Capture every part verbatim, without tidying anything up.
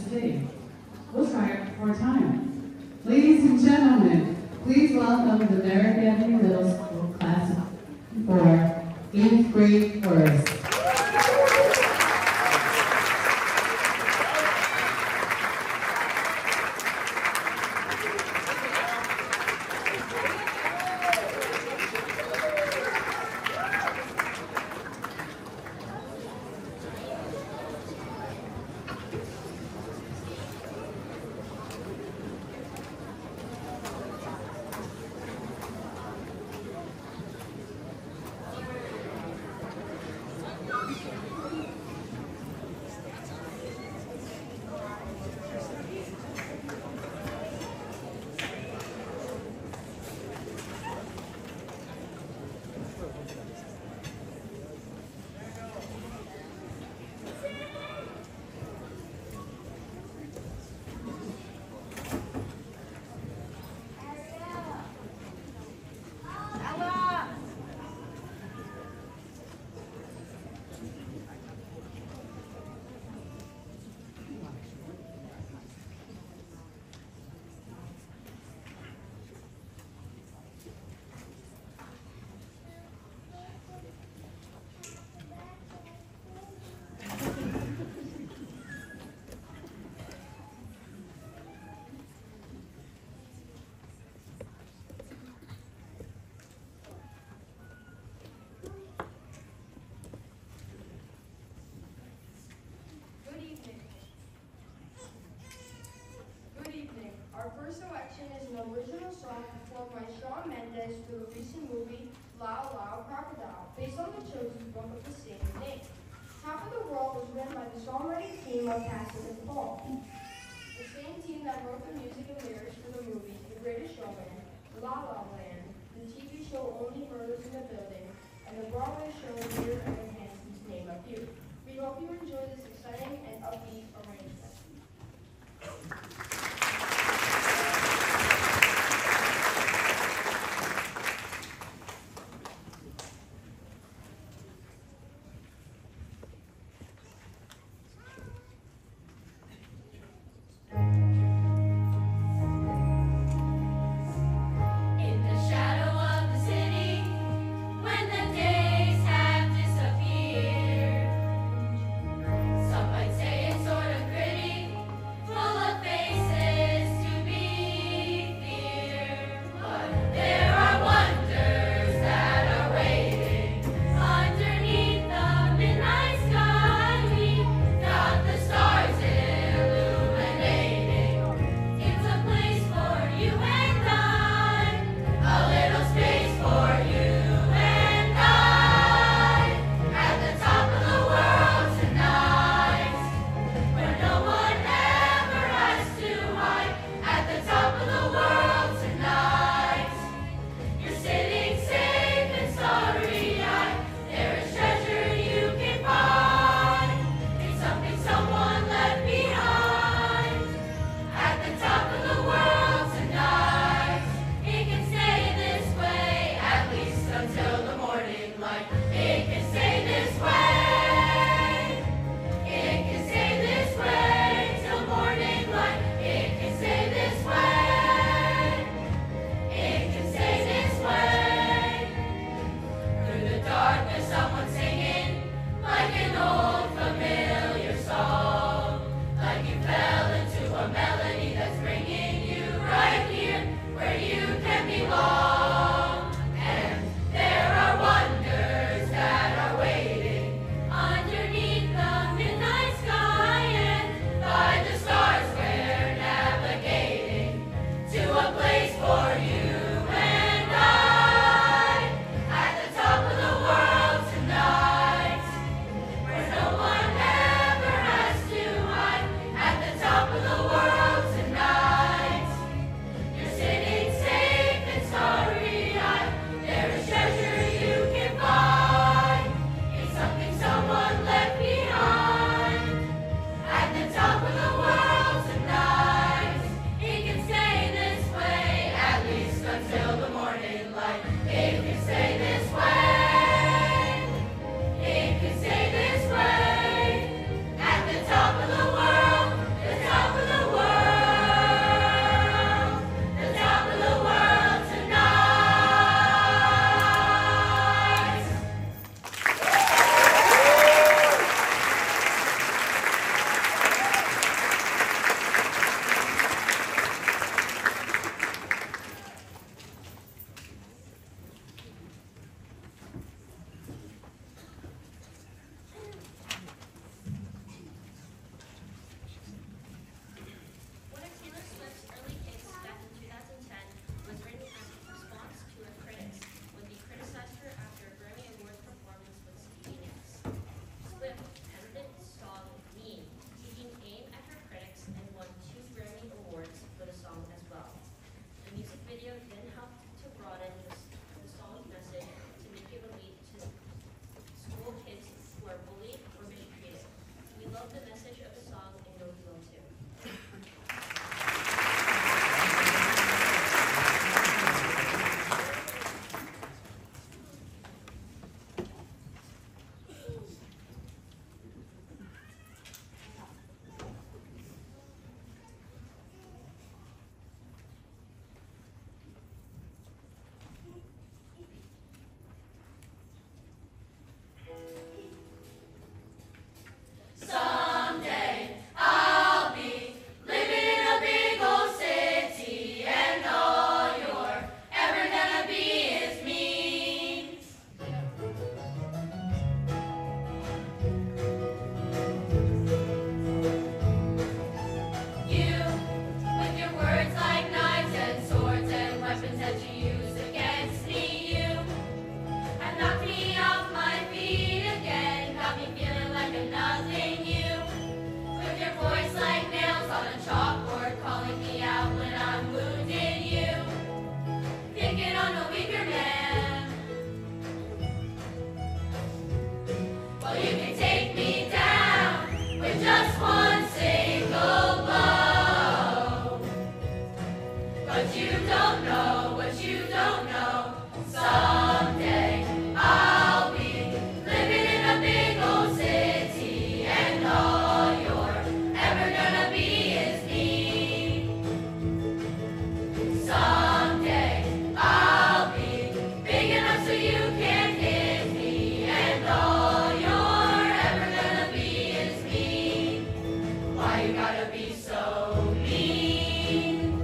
city. We'll try it for a time. Ladies and gentlemen, please welcome the Merrick Middle School class for eighth grade chorus. Our first selection is an original song performed by Shawn Mendes for the recent movie Lyle Lyle Crocodile, based on the children's book of the same name. Half of the World was written by the songwriting team of Cassie and Paul, the same team that wrote the music and lyrics for the movies The Greatest Showman, La La Land, the T V show Only Murders in the Building, and the Broadway show Dear Evan Hansen's Name a Few. We hope you enjoy this exciting and upbeat arrangement. Some might say it's sort Someday I'll be living in a big old city, and all you're ever gonna be is me. You, with your words like knives and swords and weapons that you use against me, you have knocked me off my feet again, got me feeling like a nothing. You, with your voice like nails on a chalkboard, calling me out when I'm wounded. You, picking on a weaker man. Well, you can take me down with just one single blow, but you don't know what you don't know. Someday I'll be living in a big old city, and all you're ever gonna be is me. Someday I'll be big enough so you can't hit me, and all you're ever gonna be is me. Why you gotta be so mean?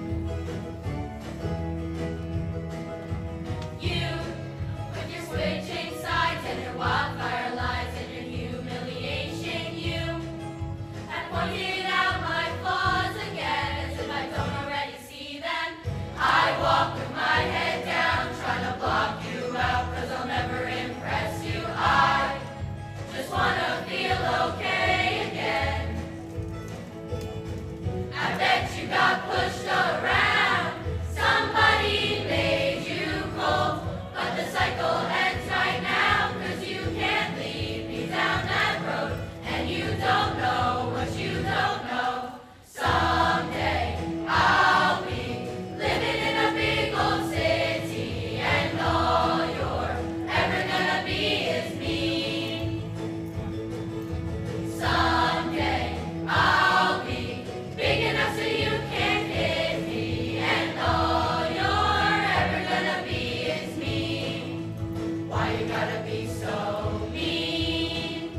You, with your switching sides and your wildfire lies and your humiliation, you have pointed out my flaws again, as if I don't already see them. I walk with my head down, trying to block you out, cause I'll never impress you. I just wanna feel okay again. I bet you got pushed around, somebody made you cold, but the cycle ends right now, cause you can't lead me down that road, and you don't know what you don't know. Someday I'll be living in a big old city, and all you're ever gonna be is me. Someday I'll be big enough so you can't hit me, and all you're ever gonna be is me. Why you gotta be so mean?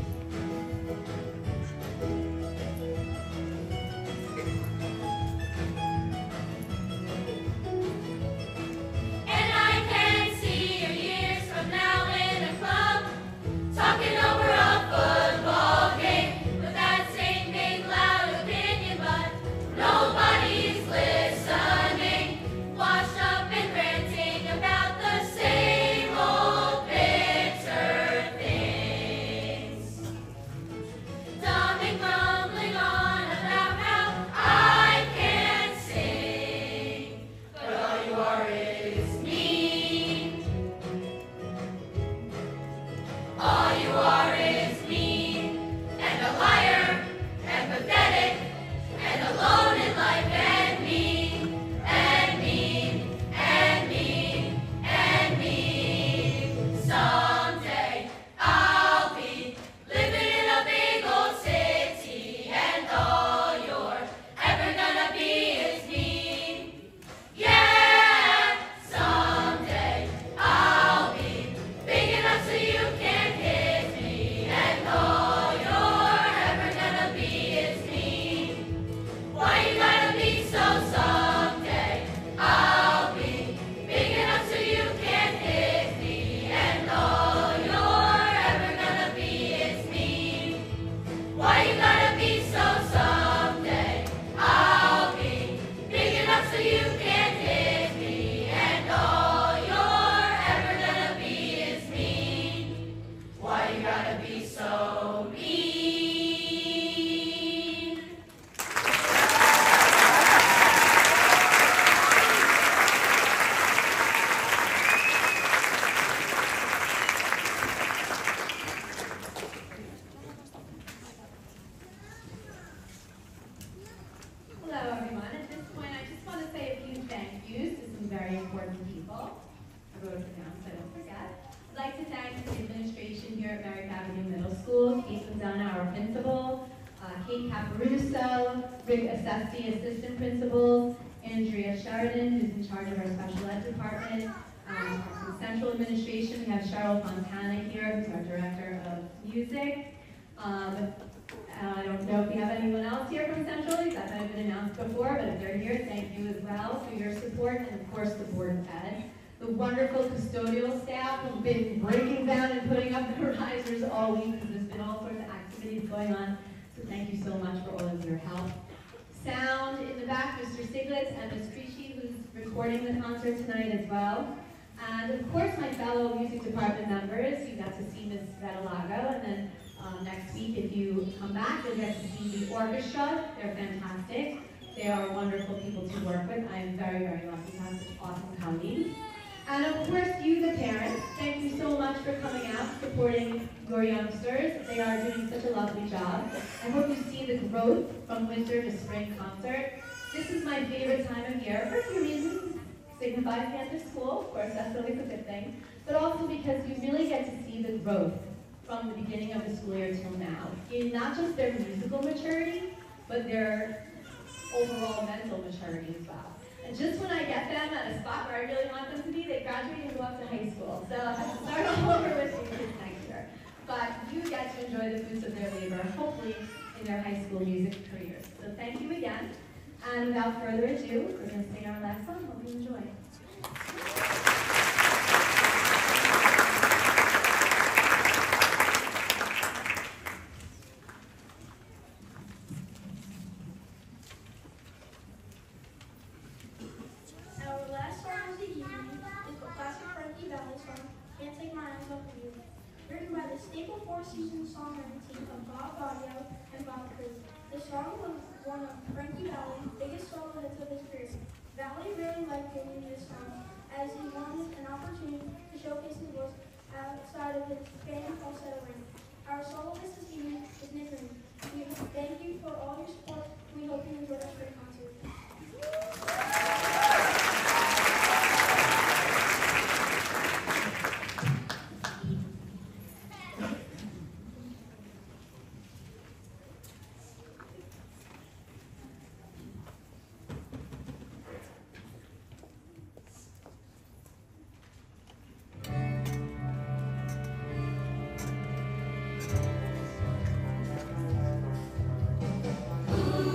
And I can see you years from now in a club, talking over a football game with that same big loud opinion, but nobody's listening. Washed up and ranting about the same old bitter things. Dumb and grumbling on about how I can't sing, but all you are is mean. All you are is mean, and a liar, and pathetic, and alone in life, and mean, and mean, and mean, and mean. Someday I'll be living in a big old city, and all you're ever gonna be is me. Yeah, someday I'll be big enough so you can't hit me, and all you're ever gonna be is me. Why you gotta be so someday? I'll be big enough so you can't hit me, and all you're ever gonna be is me. Why you gotta be so someday? I'll be big enough so you can't hit me, and all you're ever gonna be is me. Why you gotta be so mean? Hello, everyone. At this point, I just want to say a few thank yous to some very important people. I wrote it down so I don't forget. I'd like to thank the administration here at Merrick Avenue Middle School, Kate Lozana, our principal, uh, Kate Caparuso, Rick Assessi, assistant principals, Andrea Sheridan, who's in charge of our special ed department, um, our From Central Administration, we have Cheryl Fontana here, who's our Director of Music. Um, I don't know if we have anyone else here from Central. That might have been announced before, but if they're here, thank you as well for your support, and of course the Board of Ed. The wonderful custodial staff who've been breaking down and putting up the risers all week, because there's been all sorts of activities going on. So thank you so much for all of your help. Sound in the back, Mister Stiglitz and Miz Creasy, who's recording the concert tonight as well. And of course, my fellow music department members. You got to see Miz Radalago, and then um, next week, if you come back, you'll get to see the orchestra. They're fantastic. They are wonderful people to work with. I am very, very lucky to have such awesome colleagues. And of course, you, the parents, thank you so much for coming out, supporting your youngsters. They are doing such a lovely job. I hope you see the growth from winter to spring concert. This is my favorite time of year for a few reasons. Signifies the end of school, of course, that's always a good thing, but also because you really get to see the growth from the beginning of the school year till now, in not just their musical maturity, but their overall mental maturity as well. And just when I get them at a spot where I really want them to be, they graduate and go off to high school. So I have to start all over with these kids next year. But you get to enjoy the fruits of their labor, hopefully, in their high school music careers. So thank you again. And without further ado, we're going to sing our last song. Hope you enjoy. Our last song of the evening is the classic Frankie Valli song, Can't Take My Eyes Off of You, written by the staple Four Seasons songwriting team of Bob Audio and Bob Cruz. The song was one of Frankie Valli's biggest solo hits of his career. Valli really liked doing this song, as he wanted an opportunity to showcase his voice outside of his fan falsetto range. Our soloist this evening is Nick Green. We thank you for all your support. We hope you enjoyed our spring concert. Ooh.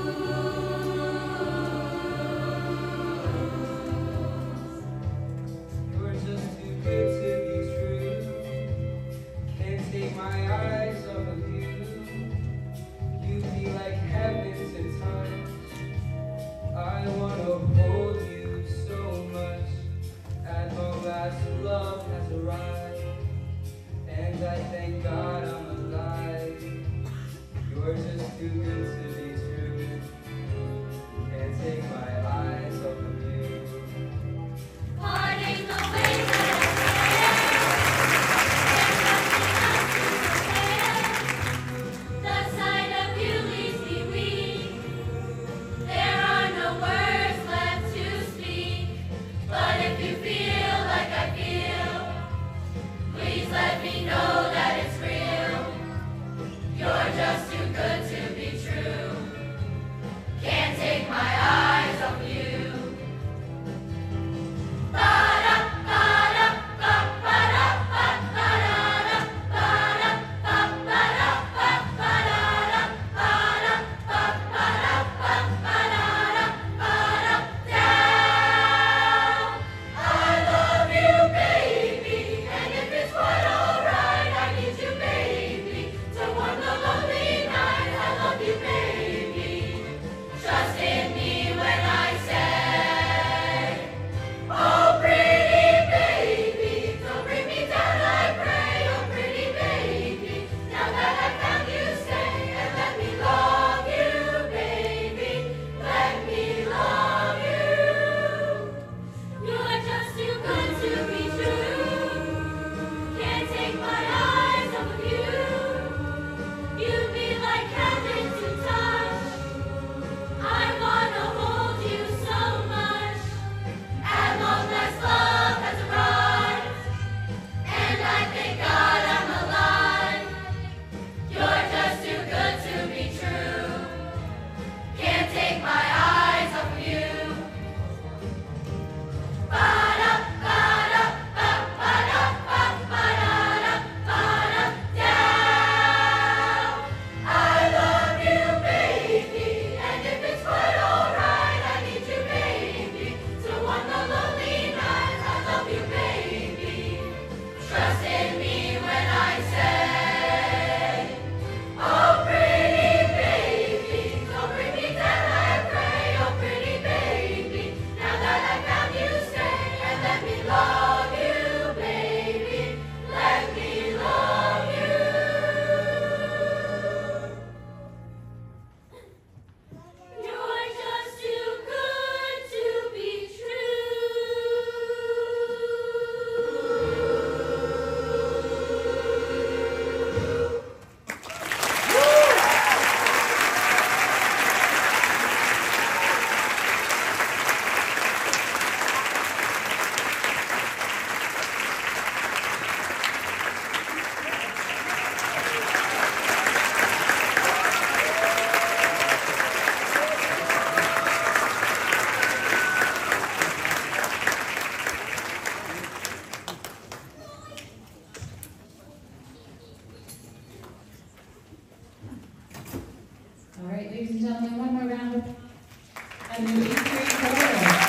a new eighth grade choir.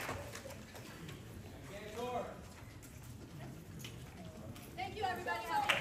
Thank you, everybody.